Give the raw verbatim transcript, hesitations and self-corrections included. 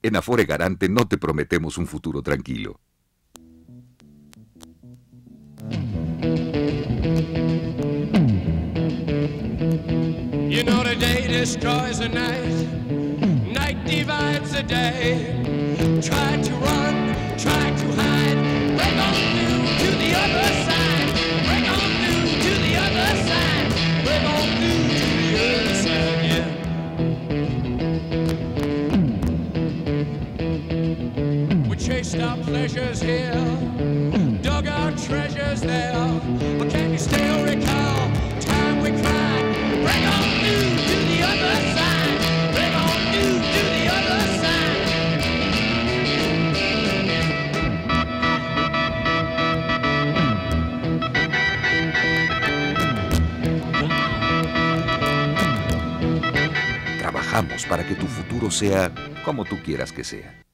En Afore Garante no te prometemos un futuro tranquilo. You know the day destroys the night, night divides the day. Try to run, try to hide, break on through to the other side, break on through to the other side, break on through to the other side, yeah. We chased our pleasures here, dug our treasures there, but can you still recall time we cried? Break on through to the other side, break on through to the other side. Trabajamos para que tu futuro sea como tú quieras que sea.